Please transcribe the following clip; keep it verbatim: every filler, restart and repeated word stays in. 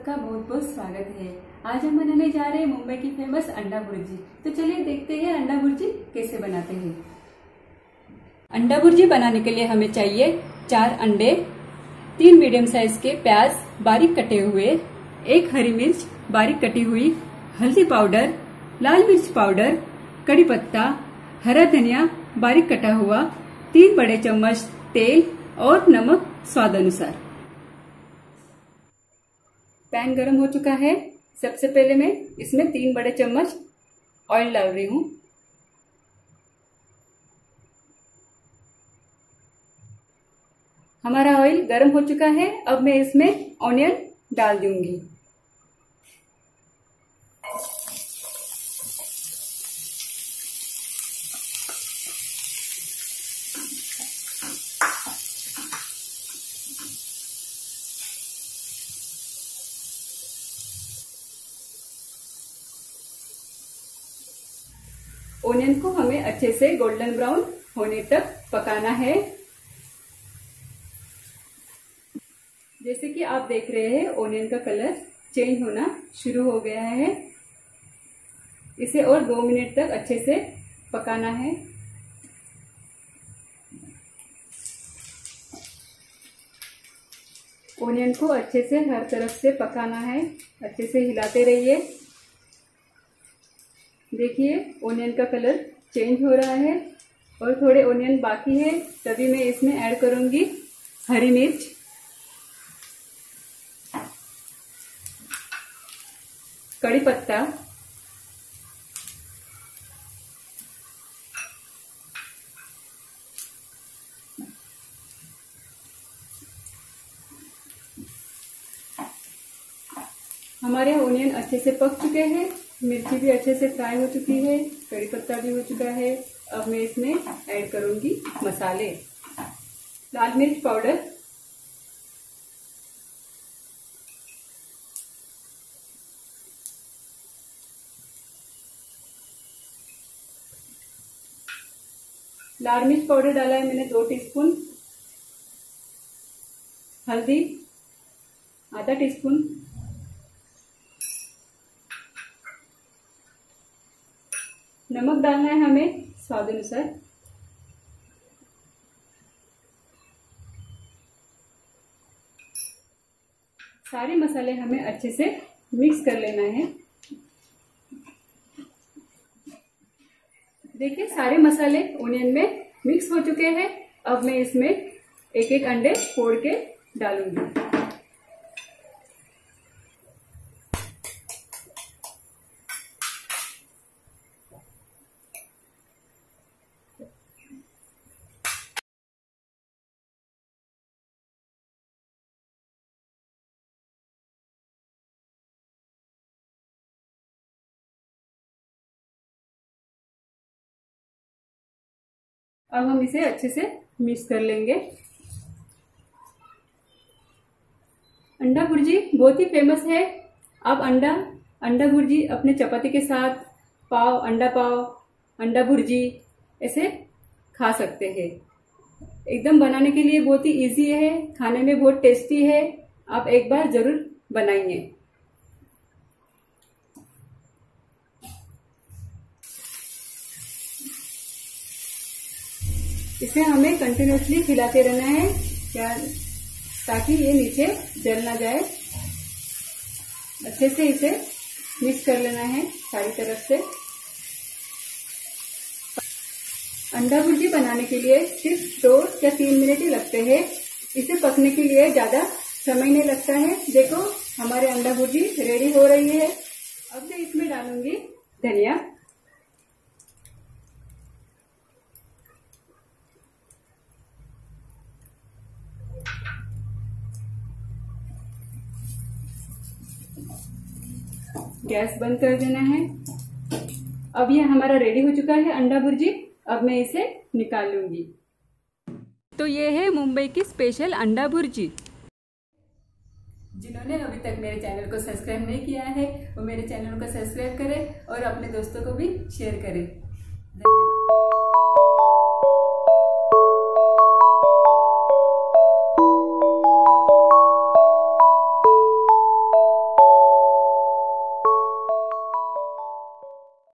सबका बहुत बहुत स्वागत है। आज हम बनाने जा रहे हैं मुंबई की फेमस अंडा भुर्जी। तो चलिए देखते हैं अंडा भुर्जी कैसे बनाते हैं। अंडा भुर्जी बनाने के लिए हमें चाहिए चार अंडे, तीन मीडियम साइज के प्याज बारीक कटे हुए, एक हरी मिर्च बारीक कटी हुई, हल्दी पाउडर, लाल मिर्च पाउडर, कड़ी पत्ता, हरा धनिया बारीक कटा हुआ, तीन बड़े चम्मच तेल और नमक स्वाद अनुसार। पैन गरम हो चुका है। सबसे पहले मैं इसमें तीन बड़े चम्मच ऑयल डाल रही हूँ। हमारा ऑयल गरम हो चुका है। अब मैं इसमें ऑनियन डाल दूंगी। ओनियन को हमें अच्छे से गोल्डन ब्राउन होने तक पकाना है। जैसे कि आप देख रहे हैं ओनियन का कलर चेंज होना शुरू हो गया है। इसे और दो मिनट तक अच्छे से पकाना है। ओनियन को अच्छे से हर तरफ से पकाना है। अच्छे से हिलाते रहिए। देखिए ओनियन का कलर चेंज हो रहा है और थोड़े ओनियन बाकी है, तभी मैं इसमें ऐड करूंगी हरी मिर्च, कड़ी पत्ता, हमारे ओनियन अच्छे से पक चुके हैं, मिर्ची भी अच्छे से फ्राई हो चुकी है, कड़ी पत्ता भी हो चुका है। अब मैं इसमें ऐड करूंगी मसाले। लाल मिर्च पाउडर, लाल मिर्च पाउडर डाला है मैंने दो टीस्पून, हल्दी आधा टीस्पून, नमक डालना है हमें स्वाद अनुसार, सारे मसाले हमें अच्छे से मिक्स कर लेना है। देखिए सारे मसाले ओनियन में मिक्स हो चुके हैं। अब मैं इसमें एक एक अंडे फोड़ के डालूंगी। अब हम इसे अच्छे से मिक्स कर लेंगे। अंडा भुर्जी बहुत ही फेमस है। आप अंडा अंडा भुर्जी अपने चपाती के साथ, पाव, अंडा पाव, अंडा भुर्जी ऐसे खा सकते हैं। एकदम बनाने के लिए बहुत ही इजी है, खाने में बहुत टेस्टी है। आप एक बार जरूर बनाइए। इसे हमें कंटिन्यूसली हिलाते रहना है क्या ताकि ये नीचे जल ना जाए। अच्छे से इसे मिक्स कर लेना है सारी तरफ से। अंडा भुर्जी बनाने के लिए सिर्फ दो या तीन मिनट ही लगते हैं। इसे पकने के लिए ज्यादा समय नहीं लगता है। देखो हमारे अंडा भुर्जी रेडी हो रही है। अब मैं इसमें डालूंगी धनिया, गैस बंद कर देना है। अब ये हमारा रेडी हो चुका है अंडा भुर्जी। अब मैं इसे निकाल लूंगी। तो ये है मुंबई की स्पेशल अंडा भुर्जी। जिन्होंने अभी तक मेरे चैनल को सब्सक्राइब नहीं किया है वो मेरे चैनल को सब्सक्राइब करें और अपने दोस्तों को भी शेयर करें। धन्यवाद।